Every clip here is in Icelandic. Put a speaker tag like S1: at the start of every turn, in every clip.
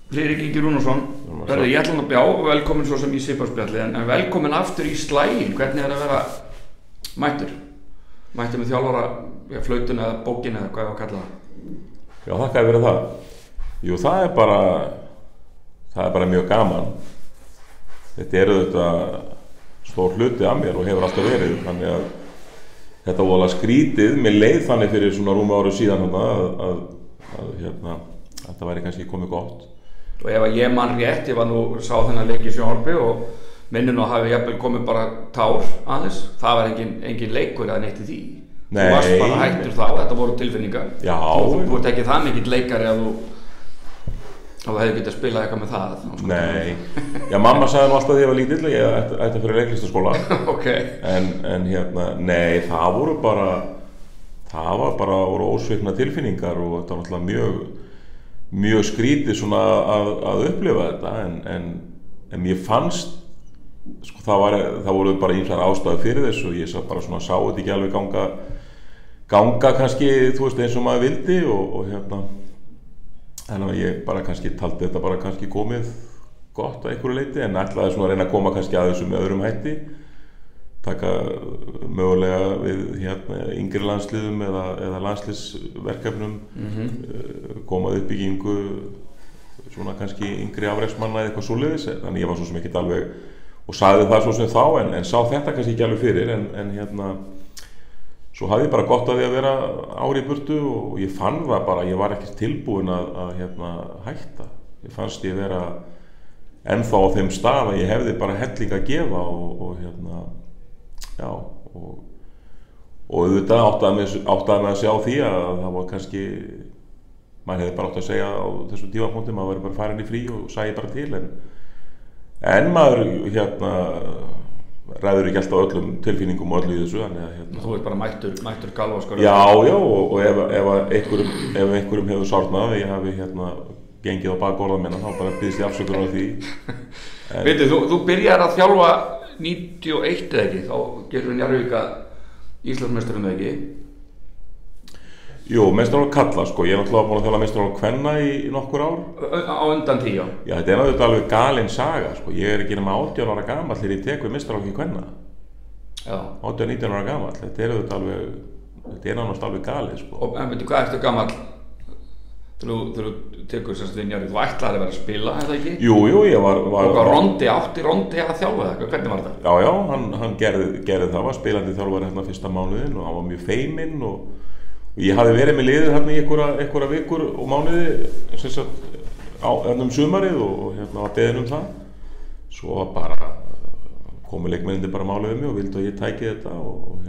S1: Friðrik Ingi Rúnarsson, ég ætla að bjá, velkomin svo sem í Sipparspjalli, en velkomin aftur í slaginn. Hvernig að vera mættur? Mættur með þjálfara, flautun eða bókin eða hvað ég var að kalla það?
S2: Já, þakka fyrir það. Jú, það er bara mjög gaman. Þetta auðvitað stór hluti af mér og hefur alltaf verið, þannig að þetta voru alveg skrítið. Mér leið þannig fyrir svona rúmu ári síðan að þetta væri kannski komið gott.
S1: Og ef að ég man rétt, ég var sá þennan leik í sjónvarpi og minni nú hafi jafnvel komið bara tár aðeins. Það var engin leikur eða neitt í því.
S2: Nei.
S1: Þú varst bara hættur þá, þetta voru tilfinningar.
S2: Já.
S1: Þú ert ekki það mikill leikari að þú hefði getað spilað eitthvað með það.
S2: Nei. Já, mamma sagði nú alltaf þegar ég var lítill að ég ætti að fyrir leiklistaskóla.
S1: Ok.
S2: En nei, það voru bara ósvikna tilfinningar og þetta var náttúrulega mjög skrítið svona að upplifa þetta en mér fannst sko, það voru bara ýmsar ástæður fyrir þessu og ég bara svona sá þetta ekki alveg ganga kannski, þú veist, eins og maður vildi og þannig að ég bara kannski taldi þetta bara kannski komið gott að einhverju leyti en ætlaði svona að reyna að koma kannski að þessu með öðrum hætti, taka mögulega við yngri landsliðum eða landsliðsverkefnum, koma uppbyggingu svona kannski yngri afreksmanna eða eitthvað svoleiðis, þannig ég var svo sem ekkert alveg og sagði það svo sem þá en sá þetta kannski ekki alveg fyrir en svo hafði ég bara gott að því að vera ári í burtu og ég fann það bara, ég var ekkert tilbúin að hætta. Ég fannst ég vera ennþá á þeim stað að ég hefði bara helling að gefa og auðvitað áttaði mig að sjá því að það var kannski maður hefði bara átt að segja á þessum tímapunkti maður væri bara farin í frí og sæi bara til en maður ræður ekki alltaf öllum tilfinningum og öllu í þessu
S1: Þú ert bara mættur galvaskar
S2: Já, og ef einhverjum hefur sárnað að ég hafi gengið á bakorða minna þá bara biðst ég afsökunar á því
S1: Veitu, þú byrjar að þjálfa 91 eða ekki, þá gerur Njarðvík Íslandsmeistarum eða ekki?
S2: Jú, meistarar kalla sko, ég náttúrulega búin að þjálfa meistarar kvenna í nokkur ár.
S1: Á undan því, já? Já,
S2: þetta náttúrulega alveg galin saga sko, ég ekki nema 18 ára gamall þegar ég tek við meistarar kvenna. Já. 18-19 ára gamall, þetta náttúrulega alveg galið sko.
S1: En veitu, hvað ertu gamall? Þegar þú tekur þess að Njarðvík, þú ætlaði að vera að spila, er það ekki?
S2: Jú, ég var...
S1: Og hvað Rondi að þjálfa það? Hvernig var þetta?
S2: Já, hann gerði það, var spilandi þjálfari fyrsta mánuðinn og hann var mjög feiminn og ég hafði verið með liðið í einhverja vikur og mánuði sumarið og var beðinn það. Svo var bara komu leikmennindi bara máluðið mig og vildu að ég tæki þetta og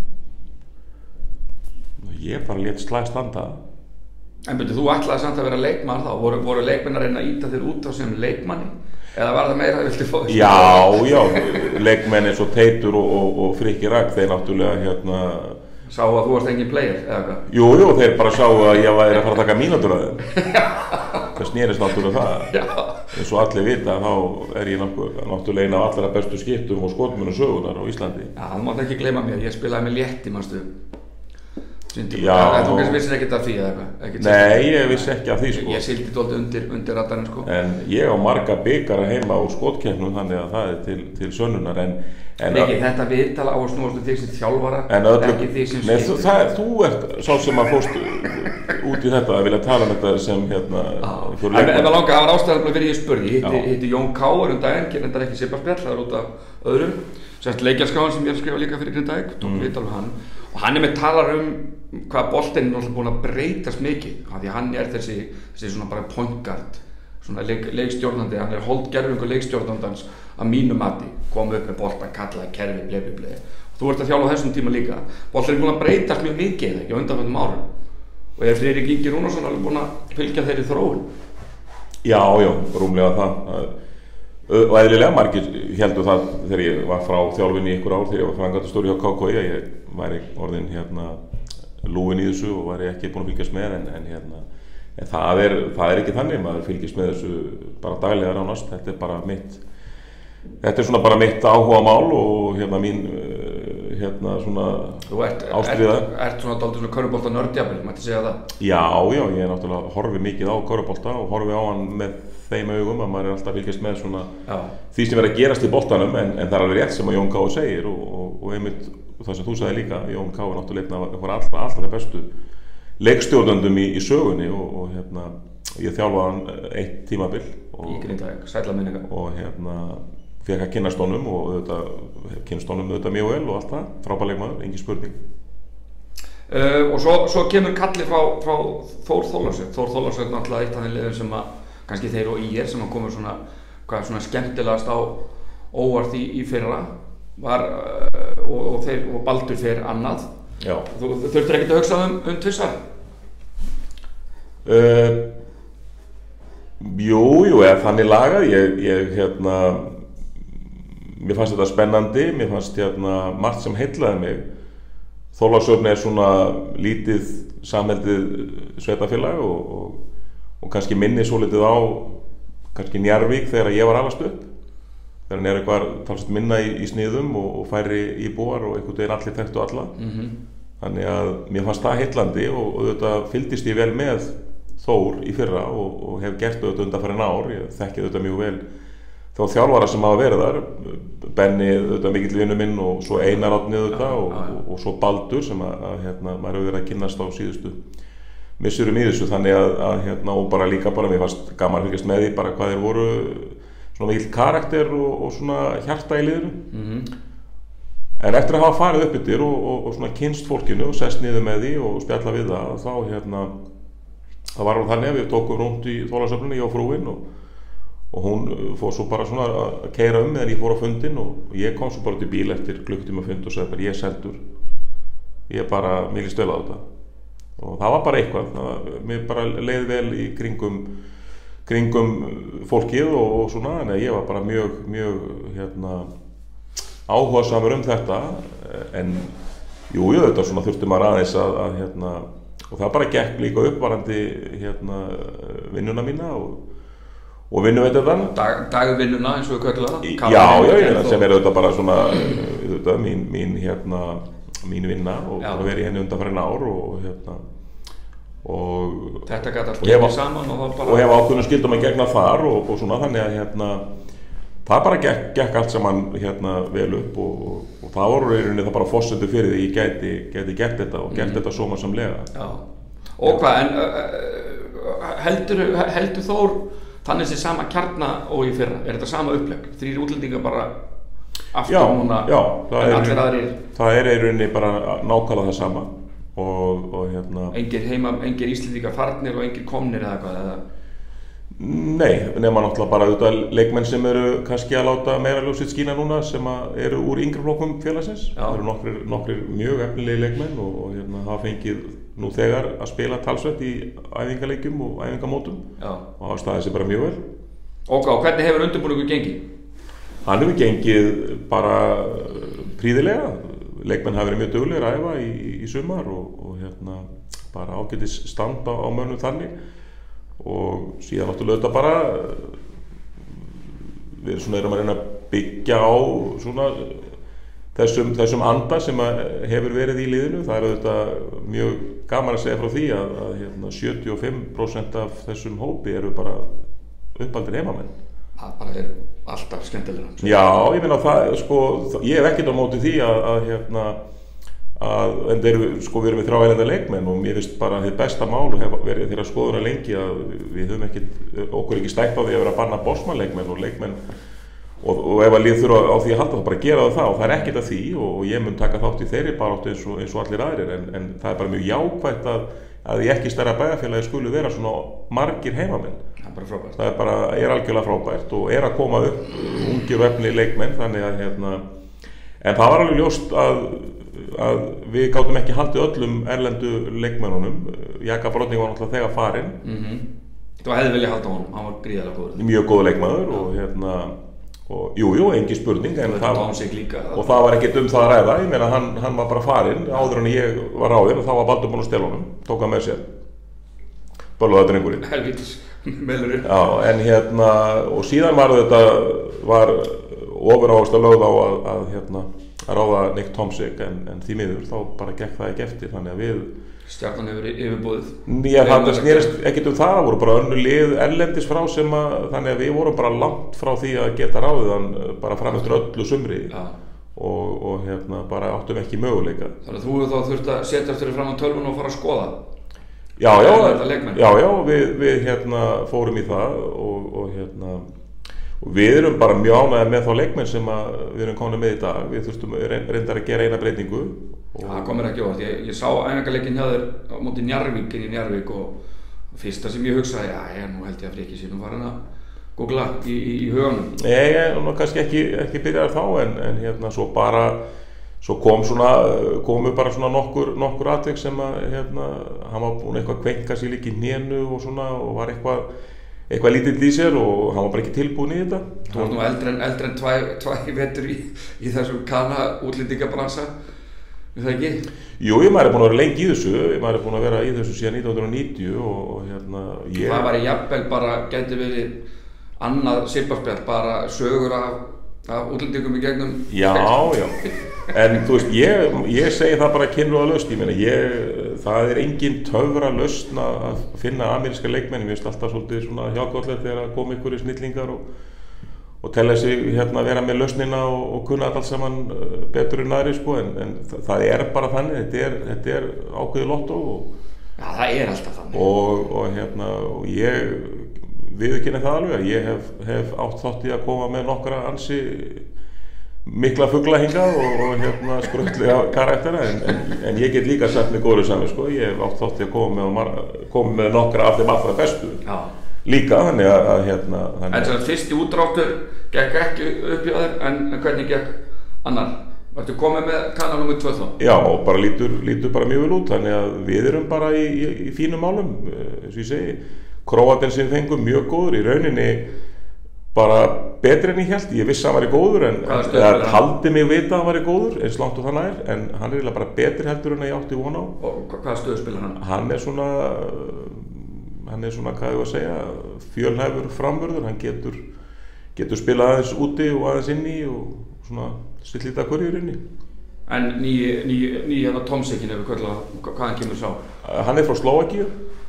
S2: ég bara lét slag standa.
S1: En betur, þú ætlaði samt að vera leikmann þá, voru leikmenn að reyna að ýta þér út á sem leikmanni? Eða var það meira að viltu fá þessu?
S2: Já, leikmenn eins og Teitur og Frikki Ragg, þeir náttúrulega
S1: Sáu að þú varst engin player, eða hvað?
S2: Jú, þeir bara sáu að ég væri að fara að taka mínútur að þeim. Það snerist náttúrulega það. Já. Eins og allir vita, þá ég náttúrulega eina af allra bestu skiptum og skotmunum sögunar á Íslandi.
S1: Já, það mátt ekki gleyma mér, ég spilaði með Létti, manstu.
S2: Já.
S1: Þú kannski vissir ekkert af því eða eitthvað?
S2: Nei, ég vissi ekki af því sko.
S1: Ég sildi dálítið undir radarinn sko.
S2: En ég á marga bikara heima á skotkeppnum þannig að það er til sönnunar
S1: Ekki þetta viðtala á að snúast þig sem þjálfara, ekki þig sem skiptur.
S2: Þú ert sá sem að fórst út í þetta að vilja tala um þetta sem
S1: En það var ástæðan fyrir ég spurði, ég hitti Jón Káur daginn, reyndar ekki Sipparspjall, það var út af öðrum, semst leikjarskáin sem ég skrifa líka fyrir Grindavík, tók viðtal við hann og hann með talar hvað boltinn er búin að breytast mikið, því að hann þessi svona bara point guard, svona leikstjórnandi, hann holdgerfingur leikstjórnandans að mínu mati, kom upp með bolta, kallaði kerfi, blebi. Þú ert að þjálfa á þessum tíma líka. Boltinn er búin að breytast mjög mikið, ekki á undanförnum árum. Og Friðrik Ingi Rúnarsson alveg búin að fylgja þeirri þróun.
S2: Já, rúmlega það. Og eðlilega margir héldu það þegar ég var frá þjálfin í ykkur ár, þegar ég var framkvæmdastjóri hjá KKÍ, að ég væri orðinn lúinn í þessu og væri ekki búin að fylgjast með en það er ekki þannig, maður fylgist með þessu bara daglega nánast, þetta er svona bara mitt áhugamál og mín svona
S1: ástríða. Þú ert svona dálítið svona körfubolta nördjafil, mætti segja það?
S2: Já, ég er náttúrulega horfi mikið á körfubolta og horfi á hann með þeim augum að maður er alltaf fylgjast með svona því sem að gerast í boltanum en það er alveg rétt sem að Jón Káur segir og einmitt það sem þú sagði líka, Jón Káur náttúrulega allra bestu leikstjórnendum í sögunni og ég þjálfaði hann eitt tímabil
S1: í Grindavík, sælla minninga
S2: og fékk að kynnast honum og auðvitað mjög vel og allt það, frábær leikmaður, engin spurning.
S1: Og svo kemur kallið frá Þór Þórðarsson. Þór Þórðarsson náttúrulega eitt af þeim liðum sem að kannski þeir og ÍR sem að komur svona skemmtilegast á óvart í fyrra var og Baldur fer annað.
S2: Já.
S1: Þú þurftir ekkert að hugsa tvisvar?
S2: Jú, þannig lagað mér fannst þetta spennandi, mér fannst margt sem heillaði mig. Þorlákshöfn er svona lítið samheldið sveitafélag og kannski minni svolítið á kannski Njarðvík þegar ég var alast upp. Þegar Njarðvík var talsvert minna í sniðum og færri íbúar og einhvern veginn allir þekktu alla. Þannig að mér fannst það heillandi og auðvitað fylgdist ég vel með Þór í fyrra og hef gert auðvitað undanfarin ár. Ég þekki auðvitað mjög vel þá þjálfara sem hafa verið þar, Benni auðvitað mikill vinur minn og svo Einar Árni auðvitað og svo Baldur sem maður hefur verið að kynnast á síðustu missurum í þessu, þannig að og bara mér fannst gaman að fylgjast með því bara hvað þeir voru svona mikill karakter og svona hjarta í liðinu. En eftir að hafa farið upp yfir og svona kynnst fólkinu og sest niður með því og spjalla við það þá það var þannig að við tókum rúnt í Þorlákshöfninni, ég og frúin og hún fór svo bara svona að keyra meðan ég fór á fundinn og ég kom svo bara til bíl eftir klukkutíma fund og sagði bara ég er seldur, mér líst vel á þetta og það var bara eitthvað, mér bara leið vel í kringum fólkið og svona, en ég var bara mjög áhugasamur þetta en jú, þetta svona þurfti maður aðeins að og það bara gekk líka upp varandi vinnuna mína og vinnuveitendan
S1: dagvinnuna eins og við köllum það
S2: já, sem er auðvitað bara svona mín vinna og verið í henni undanfarin ár og
S1: þetta gat allt gefið saman
S2: og hef ákveðnum skyldum að gegna þar og svona þannig að það bara gekk allt saman vel upp og það voru í rauninni það bara forsendur fyrir því ég gæti gert þetta og gert þetta sómasamlega.
S1: Já. Og hvað, en heldur Þór þannig sem sama kjarna og í fyrra? Er þetta sama upplegg? 3 útlendingar bara aftur núna en allir aðrir?
S2: Það er í rauninni bara nákvæmlega það sama og
S1: Engir Íslendingar farnir og engir komnir eða hvað eða?
S2: Nei, nema náttúrulega bara auðvitað leikmenn sem eru kannski að láta meira ljósið skína núna sem eru úr yngri flokkum félagsins. Það eru nokkrir mjög efnilegi leikmenn og hafa fengið nú þegar að spila talsvert í æfingaleikjum og æfingamótum og hafa staðið sig bara mjög vel.
S1: Og hvernig hefur undirbúningur gengið?
S2: Hann hefur gengið bara prýðilega. Leikmenn hafa verið mjög duglegir að æfa í sumar og bara ágætis standa á mönnum þannig. Og síðan náttúrulega þetta bara við erum að reyna að byggja á svona þessum anda sem hefur verið í liðinu. Það er auðvitað mjög gaman að segja frá því að 75% af þessum hópi eru bara uppaldir heimamenn.
S1: Það bara er alltaf skemmtilega.
S2: Já, ég meina það, ég hef ekkert á móti því en við erum með 3 erlenda leikmenn og mér finnst bara þið besta mál hefur verið þeirra skoðuna lengi að við höfum okkur ekki stætt á því að vera að banna bossmannleikmenn og leikmenn og ef að lið þurfa á því að halda það bara að gera það og það er ekkert að því og ég mun taka þátt í þeirri baráttu eins og allir aðrir en það er bara mjög jákvætt að í ekki stærra bæjarfélagi skulu vera svona margir heimamenn. Það er algjörlega frábært og er að koma upp ungir og efni leikmenn þannig að en það var alveg ljóst að við gátum ekki haldið öllum erlendu leikmennunum. Jaka Brodnik var náttúrulega þegar farinn.
S1: Þú hefði viljað halda honum, hann var gríðarlega góður.
S2: Mjög góður leikmaður og jú, engin spurning en og það var ekkert það að ræða. Ég meina hann var bara farinn áður en ég var ráðinn og þá var Baldur búinn að stela honum, tók hann með sér. Bölvaði drengurinn.
S1: Helvítis melurinn.
S2: Já, en og síðan var ofuráhersla lögð á ráða Nick Tomsik en því miður þá bara gekk það ekki eftir, þannig að við
S1: Stjarnan hefur yfirbúið.
S2: Já, það snerist ekkert það voru bara önnur lið erlendis frá sem þannig að við vorum bara langt frá því að geta ráðið hann bara fram eftir öllu sumri og bara áttum ekki möguleika.
S1: Þannig að þú þá þurft að setja eftir fram á tölvun og fara að skoða?
S2: Já, við fórum í það og við erum bara mjög ánægðir með þá leikmenn sem við erum komin með í dag. Við þurftum reyndar að gera eina breytingu.
S1: Það kom mér ekki óvart. Ég sá æfingarleikinn hjá þér á móti Njarðvík inn í Njarðvík og fyrsta sem ég hugsaði, nú held ég að Friki sé nú farin að googla í huganum.
S2: Nei, kannski ekki byrjaði þá en svo komu bara svona nokkur atvik sem hann var búinn eitthvað að kveinka sig líka í hnénu og svona og var eitthvað lítill í sér og hann var bara ekki tilbúinn í þetta.
S1: Þú varst nú eldri en tvær vetur í þessum kana útlendingabransa, er það ekki?
S2: Jú, maður búinn að vera lengi í þessu, maður búinn að vera í þessu síðan 1990 og
S1: Það var jafnvel bara, gæti verið annað sipparspjall, bara sögur af útlendingum í gegnum.
S2: Já, en þú veist, ég segi það bara kynrúðalaust, ég meina, það engin töfralausn að finna ameríska leikmenn, mér finnst alltaf svolítið svona hjálpgóðlegt þegar að koma einhverjir snillingar og telja sig vera með lausnina og kunna allt saman betur en aðri, sko, en það bara þannig, þetta ákveðið lottó
S1: Já, það alltaf þannig.
S2: Og ég viðurkenni það alveg að ég hef átt þátt í að koma með nokkra ansi mikla fugla hingað og skrautlega karaktera en ég get líka sagt með góðri saman, sko, ég hef átt þátt í að koma með nokkra af þeim allra bestu. Já. Líka, þannig að
S1: En þess að fyrsti útdráttur gekk ekki upp hjá þér, en hvernig gekk annar? Varstu komið með kanal nr. 2 þá?
S2: Já, og bara lítur bara mjög vel út, þannig að við erum bara í fínum málum, eins og ég segi. Króatinn sem fengum mjög góður, í rauninni bara betri en ég hélt. Ég vissi að hann væri góður, en taldi mig vita að hann væri góður, eins langt og þannig en hann eiginlega bara betri heldur en ég átti von á.
S1: Og hvaða stöðu spilar hann?
S2: Hann er svona, hvað ég að segja, fjölhæfur framvörður, hann getur spilað aðeins úti og aðeins inni og svona stillita hverju inni.
S1: En ný Tomsikin hvaðan kemur sá?
S2: Hann er frá Slóvakíu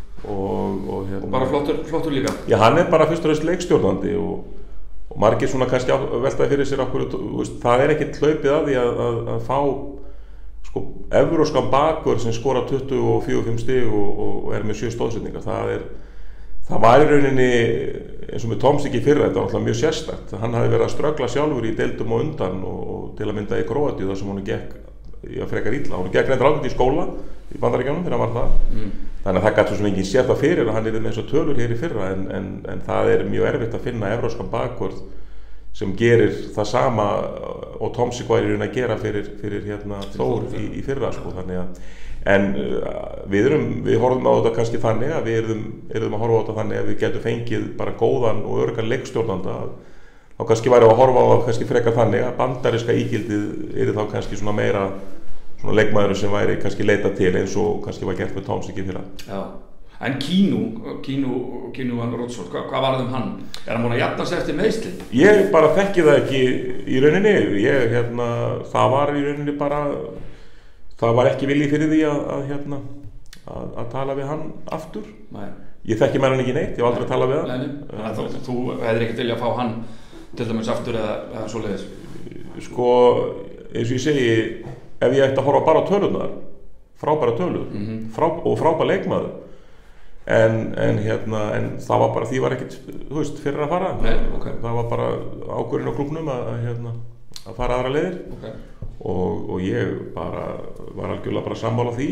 S2: og
S1: bara flottur líka?
S2: Já, hann er bara fyrst og fremst leikstjórnandi og margir svona kannski veltaði fyrir sér okkur, það ekkert hlaupið að því að fá sko evróskan bakvörð sem skora 24-5 stig og með 7 stóðsetningar. Það var í rauninni eins og með Tomsik í fyrra, þetta var alltaf mjög sérstakt. Hann hafði verið að ströggla sjálfur í deildum og undan og til að mynda í Króatíu þar sem hún gekk frekar illa. Hún gekk reyndar ágætt í skóla í Bandaríkjunum þegar hann var það. Þannig að það gat svo sem enginn séð það fyrir að hann með þessar tölur hér í fyrra en það mjög erfitt að finna evróskan bakvörð sem gerir það sama og Tomsik var í rauninni að gera fyrir Þór í fyrra, sko, þannig að en við horfum á þetta kannski þannig að við erum að horfa á þetta þannig að við getum fengið bara góðan og öruggan leikstjórnanda þá kannski væri að horfa á það kannski frekar þannig að bandaríska ígildið þá kannski svona meira svona leikmaður sem væri kannski leitað til eins og kannski var gert með Tomsik í fyrra.
S1: Já. En Kínu van Rótsvold, hvað var það hann? Hann búinn að jafna sig eftir meiðsli?
S2: Ég bara þekki það ekki í rauninni. Það var í rauninni bara, það var ekki vilji fyrir því að tala við hann aftur. Nei. Ég þekki með hann ekki neitt, ég hef aldrei talað við hann.
S1: Þannig að þú hefðir ekkert viljað að fá hann til dæmis aftur eða svoleiðis?
S2: Sko, eins og ég segi, ef ég ætti að horfa bara á tölurnar, frábæra tölur og frábær leikmaður en það var bara, því var ekkert fyrir að fara.
S1: Nei, okay.
S2: Það var bara ákvörðin á klúbbnum að fara aðra leiðir. Okay. Og ég bara var algjörlega bara sammála því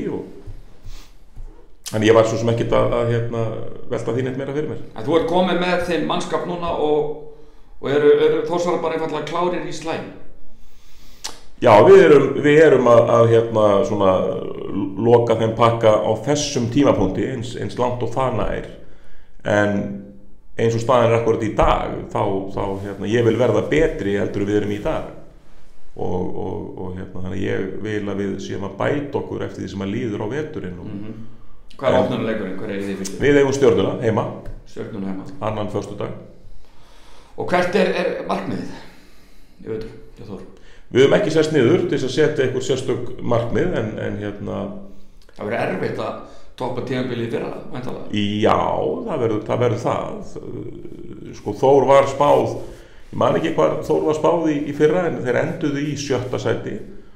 S2: en ég var svo sem ekkert að velta því neitt meira fyrir mér.
S1: En þú ert komið með þeim mannskap núna og eru Þórsarar bara einfaldlega klárir í slæm?
S2: Já, við erum að svona loka þeim pakka á þessum tímapunkti eins langt og það nær en eins og staðan akkurat í dag þá ég vil verða betri heldur við erum í dag og þannig að ég vil að við séum að bæta okkur eftir því sem að líður á veturinn
S1: Hvað opnunarleikurinn? Hver þið fyrst?
S2: Við eigum Stjörnuna heima
S1: Stjörnuna heima
S2: annan föstudag.
S1: Og hvert markmiðið? Ég veit, Þór
S2: við höfum ekki sest niður til þess að setja einhver sérstök markmið en
S1: Það verður erfitt að toppa tímabilið í fyrra, væntanlega.
S2: Já, það verður það. Sko Þór var spáð, ég man ekki hvað Þór var spáð í fyrra, en þeir enduðu í 7. sæti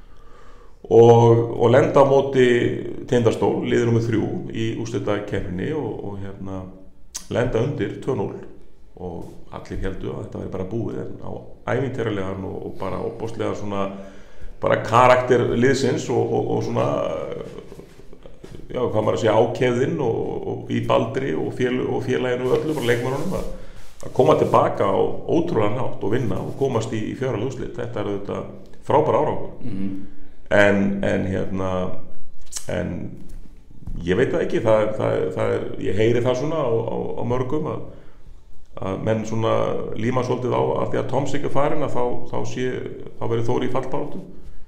S2: og lenda á móti Tindastól, liður númer 3 í úrslitakeppninni og lenda undir 2-0 og allir héldu að þetta væri bara búið, en á ævintýralegan og bara opbóðslega svona bara karakter liðsins og svona já, hvað maður að segja, ákefðinn og í Baldri og félaginu og öllu, bara leikmönnunum að koma tilbaka á ótrúlega nátt og vinna og komast í fjórða úrslit. Þetta er auðvitað frábær árangur. En ég veit það ekki, ég heyri það svona á mörgum að menn svona líma svolítið á að því að Toms ekki er farin að þá verður Þór í fallbaráttu.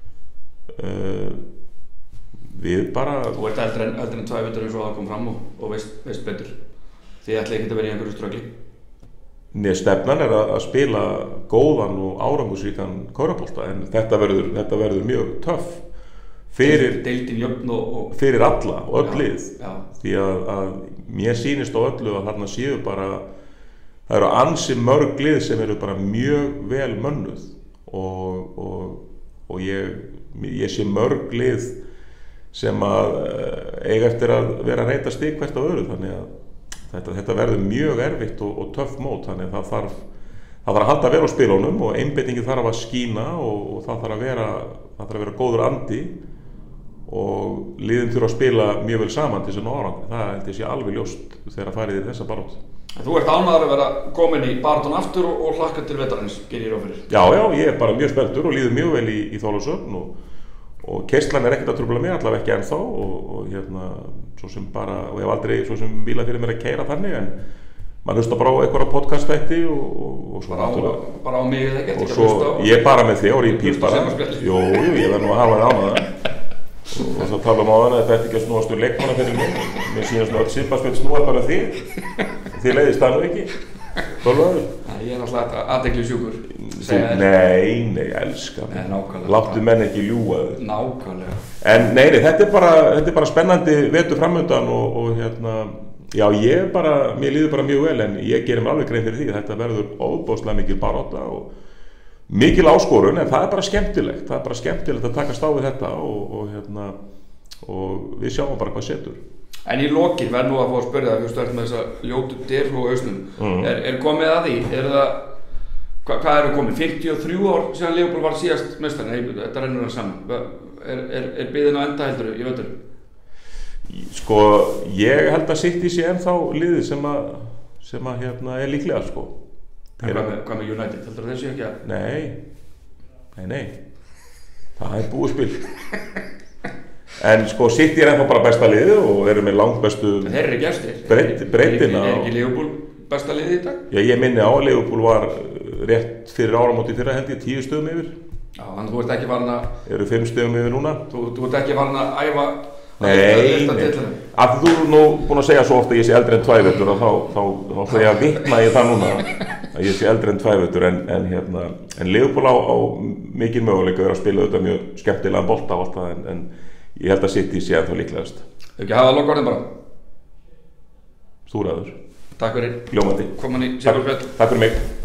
S2: Við bara...
S1: Þú ert eldri en 2 vitur eins og það kom fram og veist betur. Þið ætla ekki að vera í einhverju ströggli.
S2: Nei, stefnan er að spila góðan og árangursríkan körfubolta, en þetta verður mjög töff fyrir
S1: deildin jöfn og
S2: fyrir alla og öll lið.
S1: Já. Því
S2: að mér sýnist á öllu að þarna séu bara, það eru ansi mörg lið sem eru bara mjög vel mönnuð og ég sé mörg lið sem að eiga eftir að vera að reyta stig hvert á öðru, þannig að þetta verður mjög erfitt og töff mót, þannig að það þarf að halda vel á spilunum og einbeitingin þarf að skína og það þarf að vera góður andi og liðin þurfa að spila mjög vel saman til þess að ná árangri. Það held ég sé alveg ljóst þegar að farið í þessa baráttu.
S1: Þú ert ánægður að vera komin í baráttuna aftur og hlakka til vetrarins, gerir ég ráð fyrir.
S2: Já, ég er bara mjög spenntur og líður mjög vel í Þorlákshöfn og keyrslan er ekkert að trufla mig, allavega ekki ennþá og svo sem bara, og ég hef aldrei svo sem bílað fyrir mér að keyra þannig, en maður hlusta bara á einhverja podcast-þætti og svo
S1: bara á mig eða ekki
S2: og svo ég bara með þig og repeat bara. Jú, ég verð nú að hafa það ánægða og þá talum á þannig að þetta ekki að snúast úr leikmanna fyrir mér sýnast nú að Simpaspil snúa bara þið leiðist það nú ekki Þorlákur?
S1: Ég er alltaf athygli sjúkur.
S2: Nei, elska láttu menn ekki ljúga þér.
S1: Nákvæmlega.
S2: En nei, þetta er bara spennandi vetur framöndan og já, mér líður bara mjög vel, en ég gerir mér alveg grein fyrir því að þetta verður óbóðslega mikil barátta og mikil áskorun, en það er bara skemmtilegt að takast á við þetta og við sjáum bara hvað setur.
S1: En í lokin verð nú að fá að spyrja það, við stöðum með þessa ljótu derhú á hausnum. Er komið að því? Hvað eru komið? 53 ár síðan Liverpool var síðast meistari? Nei, þetta rennur það saman. Er biðin á enda heldur í vetur? Sko, ég held að City sé ennþá liðið sem er líklega, sko. Hvað með United? Heldur þessi ekki að? Nei. Það er búið spil. En sko, City er ennþá bara besta liðið og eru með langt bestu breytina. Er ekki Liverpool besta liðið í dag? Já, ég minni á að Liverpool var rétt fyrir áramóti fyrra, held ég, 10 stöðum yfir. Já, þannig þú ert ekki farin að... Eru 5 stöðum yfir núna. Þú ert ekki farin að æfa... Nei. Að þú nú búin að segja svo ofta að ég sé eldri en 2 vetur og þá ætla ég að vitna í það núna að ég sé eldri en 2 vetur, en Liverpool á mikil möguleika að vera að spila auðvitað mjög skemmtilegan bolta á alltaf, en ég held að City sé ennþá líklegast. Ekki hafa það lokaorðin bara. Þú ræður. Takk fyrir. Ljómandi. Komin í Sigurspjall. Takk fyrir mig.